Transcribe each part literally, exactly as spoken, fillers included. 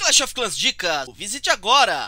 Clash of Clans Dicas, visite agora!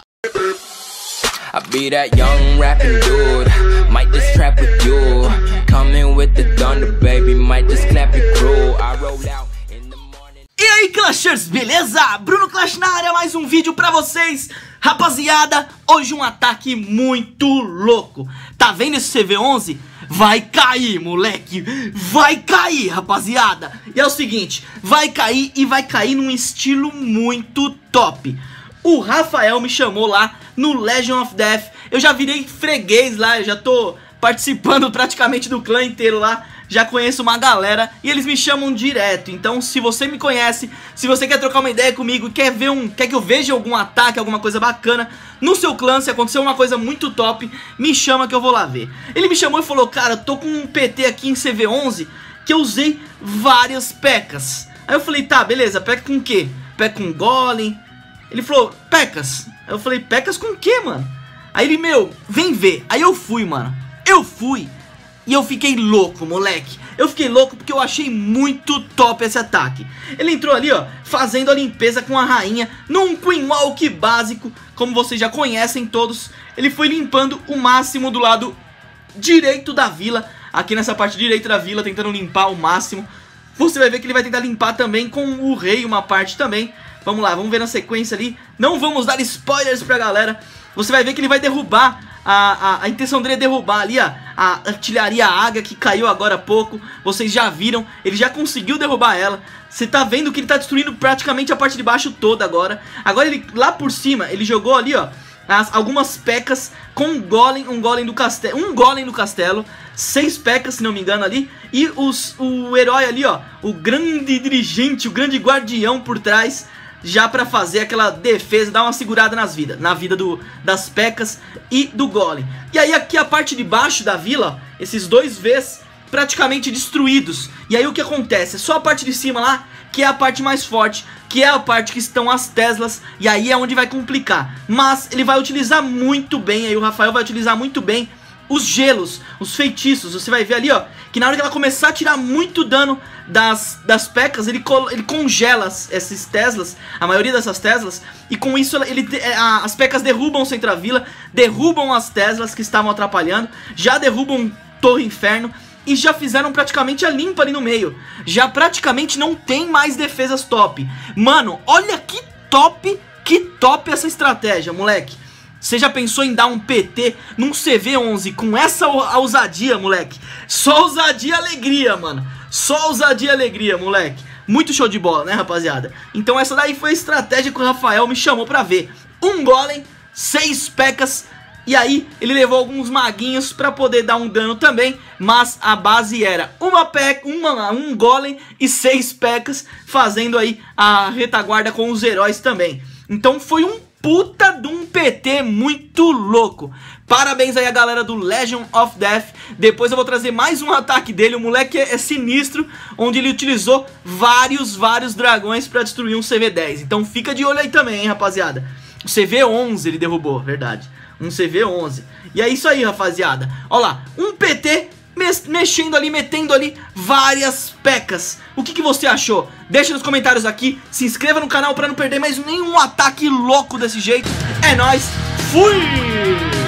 I be that young rapping dude, might just trap with you. Coming with the thunder, baby, might just clap it crew. I roll out in the morning. E aí, Clashers, beleza? Bruno Clash na área, mais um vídeo pra vocês. Rapaziada, hoje um ataque muito louco. Tá vendo esse C V onze? Vai cair, moleque. Vai cair, rapaziada. E é o seguinte, vai cair e vai cair num estilo muito top. O Rafael me chamou lá no Legion of Death. Eu já virei freguês lá, eu já tô participando praticamente do clã inteiro lá. Já conheço uma galera e eles me chamam direto. Então se você me conhece, se você quer trocar uma ideia comigo, quer ver um, quer que eu veja algum ataque, alguma coisa bacana no seu clã, se acontecer uma coisa muito top, me chama que eu vou lá ver. Ele me chamou e falou, cara, tô com um P T aqui em C V onze que eu usei várias pecas. Aí eu falei, tá, beleza, peca com o quê? Peca com golem. Ele falou, pecas. Aí eu falei, pecas com o quê, mano? Aí ele, meu, vem ver. Aí eu fui, mano. Eu fui. E eu fiquei louco, moleque. Eu fiquei louco porque eu achei muito top esse ataque. Ele entrou ali, ó, fazendo a limpeza com a rainha num Queen Walk básico, como vocês já conhecem todos. Ele foi limpando o máximo do lado direito da vila. Aqui nessa parte direita da vila, tentando limpar o máximo. Você vai ver que ele vai tentar limpar também com o rei uma parte também. Vamos lá, vamos ver na sequência ali. Não vamos dar spoilers pra galera. Você vai ver que ele vai derrubar. A, a, a intenção dele é derrubar ali a, a artilharia águia que caiu agora há pouco. Vocês já viram, ele já conseguiu derrubar ela. Você tá vendo que ele tá destruindo praticamente a parte de baixo toda agora. Agora ele, lá por cima, ele jogou ali, ó, as, algumas pecas com um golem, um golem do castelo, um golem do castelo, seis pecas, se não me engano ali. E os, o herói ali, ó, o grande dirigente, o grande guardião por trás, já pra fazer aquela defesa, dar uma segurada nas vidas, na vida do, das pecas e do golem. E aí aqui a parte de baixo da vila, esses dois Vs praticamente destruídos. E aí o que acontece? É só a parte de cima lá, que é a parte mais forte, que é a parte que estão as Teslas. E aí é onde vai complicar. Mas ele vai utilizar muito bem, aí o Rafael vai utilizar muito bem os gelos, os feitiços. Você vai ver ali, ó, que na hora que ela começar a tirar muito dano das, das pecas, ele, ele congela esses Teslas, a maioria dessas Teslas, e com isso ele, a, as pecas derrubam o centro da vila, derrubam as Teslas que estavam atrapalhando, já derrubam Torre Inferno e já fizeram praticamente a limpa ali no meio. Já praticamente não tem mais defesas top. Mano, olha que top, que top essa estratégia, moleque. Você já pensou em dar um P T num C V onze com essa ousadia, moleque? Só ousadia e alegria, mano. Só ousadia e alegria, moleque. Muito show de bola, né, rapaziada? Então essa daí foi a estratégia que o Rafael me chamou pra ver. Um golem, seis pecas. E aí ele levou alguns maguinhos pra poder dar um dano também. Mas a base era uma peca, uma, um golem e seis pecas, fazendo aí a retaguarda com os heróis também. Então foi um puta de um P T muito louco. Parabéns aí a galera do Legion of Death. Depois eu vou trazer mais um ataque dele. O moleque é, é sinistro, onde ele utilizou vários, vários dragões pra destruir um C V dez. Então fica de olho aí também, hein, rapaziada. O C V onze ele derrubou, verdade. Um C V onze. E é isso aí, rapaziada. Ó lá, um P T mexendo ali, metendo ali várias pecas. O que, que você achou? Deixa nos comentários aqui. Se inscreva no canal pra não perder mais nenhum ataque louco desse jeito. É nóis. Fui!